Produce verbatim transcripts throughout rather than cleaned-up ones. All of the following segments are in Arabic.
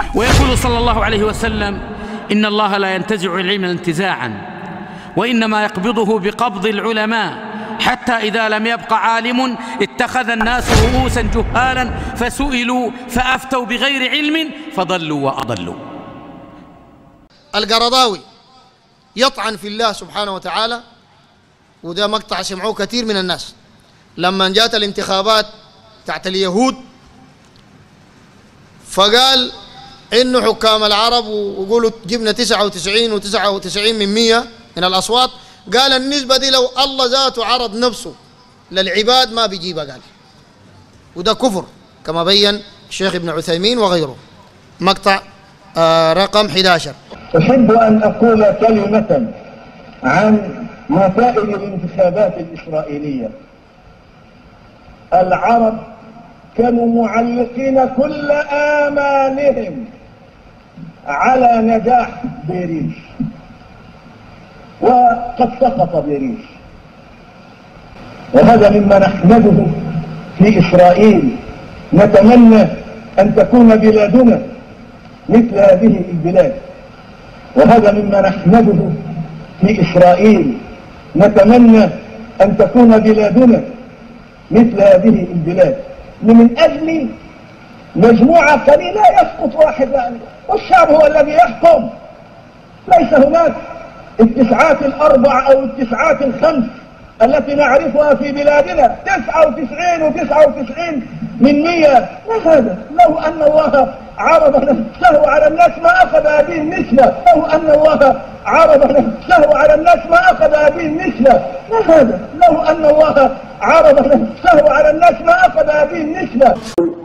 ويقول صلى الله عليه وسلم: إن الله لا ينتزع العلم انتزاعا، وإنما يقبضه بقبض العلماء، حتى إذا لم يبق عالم اتخذ الناس رؤوسا جهالا فسئلوا فأفتوا بغير علم فضلوا وأضلوا. القرضاوي يطعن في الله سبحانه وتعالى، وده مقطع سمعوه كثير من الناس لما جاءت الانتخابات تحت اليهود، فقال إنه حكام العرب ويقولوا جبنا تسعة وتسعين وتسعة وتسعين من مية من الأصوات، قال النسبة دي لو الله ذاته عرض نفسه للعباد ما بيجيبها، قال وده كفر كما بين الشيخ ابن عثيمين وغيره. مقطع آه رقم أحد عشر. أحب أن أقول كلمة عن نتائج الانتخابات الإسرائيلية. العرب كانوا معلقين كل آمالهم على نجاح بيريش، وقد سقط بيريش، وهذا مما نحمده في إسرائيل. نتمنى أن تكون بلادنا مثل هذه البلاد، وهذا مما نحمده في إسرائيل. نتمنى أن تكون بلادنا مثل هذه البلاد، ومن أجل مجموعة قليلة يسقط واحد، والشعب هو الذي يحكم. ليس هناك التسعات الأربع أو التسعات الخمس التي نعرفها في بلادنا، تسعة وتسعين وتسعة وتسعين من مية. ما هذا؟ لو أن الله عرض نفسه على الناس ما أخذ هذه النسبة، لو أن الله عرض نفسه على الناس ما أخذ هذه النسبة. ما هذا؟ لو أن الله عرض نفسه على الناس ما أخذ هذه النسبة.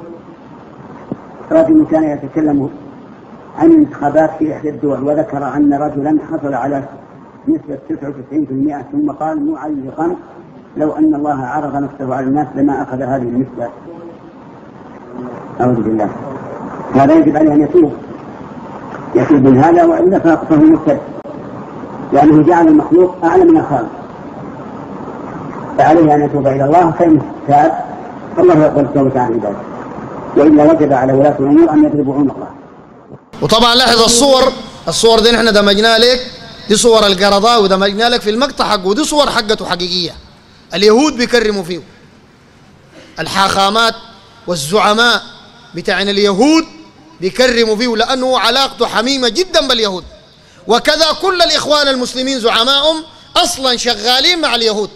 رجل كان يتكلم عن الانتخابات في إحدى الدول، وذكر أن رجلا حصل على نسبة تسعة وتسعين بالمئة، ثم قال معلقا: لو أن الله عرض نفسه على الناس لما أخذ هذه النسبة. أعوذ بالله. هذا يجب عليه أن يتوب، يتوب من هذا، وإلا فهو مرتد، لأنه جعل المخلوق أعلى من الخالق، فعليه أن يتوب إلى الله. فإن تاب فالله يقبل التوبة عن عباده، وإلا وجب على ولاة الأمور أن يضربوا عنقه. وطبعا لاحظ الصور، الصور دي نحن دمجناها لك، دي صور القرضاوي دمجنا لك في المقطع حقه، ودي صور حقته حقيقية. اليهود بيكرموا فيه، الحاخامات والزعماء بتاعنا اليهود بيكرموا فيه، لأنه علاقته حميمة جدا باليهود. وكذا كل الإخوان المسلمين زعمائهم أصلا شغالين مع اليهود.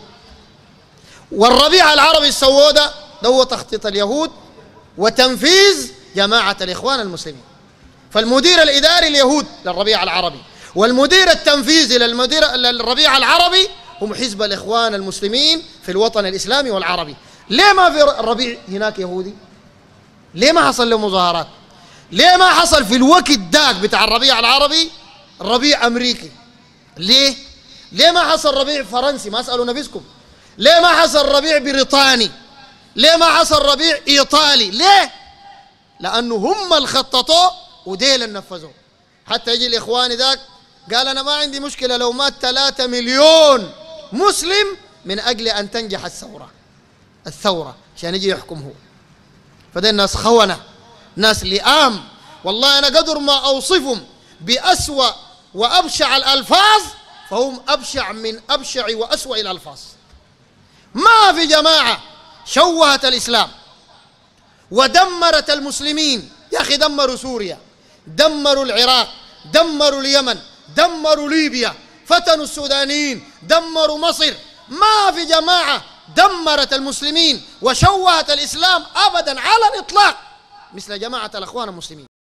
والربيع العربي السوداء ده هو تخطيط اليهود وتنفيذ جماعة الإخوان المسلمين. فالمدير الإداري اليهود للربيع العربي، والمدير التنفيذي للمدير للربيع العربي هم حزب الإخوان المسلمين في الوطن الإسلامي والعربي. ليه ما في الربيع هناك يهودي؟ ليه ما حصل له مظاهرات؟ ليه ما حصل في الوقت داك بتاع الربيع العربي ربيع أمريكي؟ ليه؟ ليه ما حصل ربيع فرنسي؟ ما أسألوا نفسكم. ليه ما حصل ربيع بريطاني؟ ليه ما حصل ربيع إيطالي؟ ليه؟ لأنه هم اللي خططوا وديل اللي نفذوه. حتى يجي الإخواني ذاك قال: أنا ما عندي مشكلة لو مات ثلاثة مليون مسلم من أجل أن تنجح الثورة الثورة عشان يجي يحكم هو. فده الناس خونة، ناس لئام. والله أنا قدر ما أوصفهم بأسوأ وأبشع الألفاظ فهم أبشع من أبشع وأسوأ الألفاظ. ما في جماعة شوهت الإسلام ودمرت المسلمين. يا أخي دمروا سوريا، دمروا العراق، دمروا اليمن، دمروا ليبيا، فتنوا السودانيين، دمروا مصر. ما في جماعة دمرت المسلمين وشوهت الإسلام أبدا على الإطلاق مثل جماعة الأخوان المسلمين.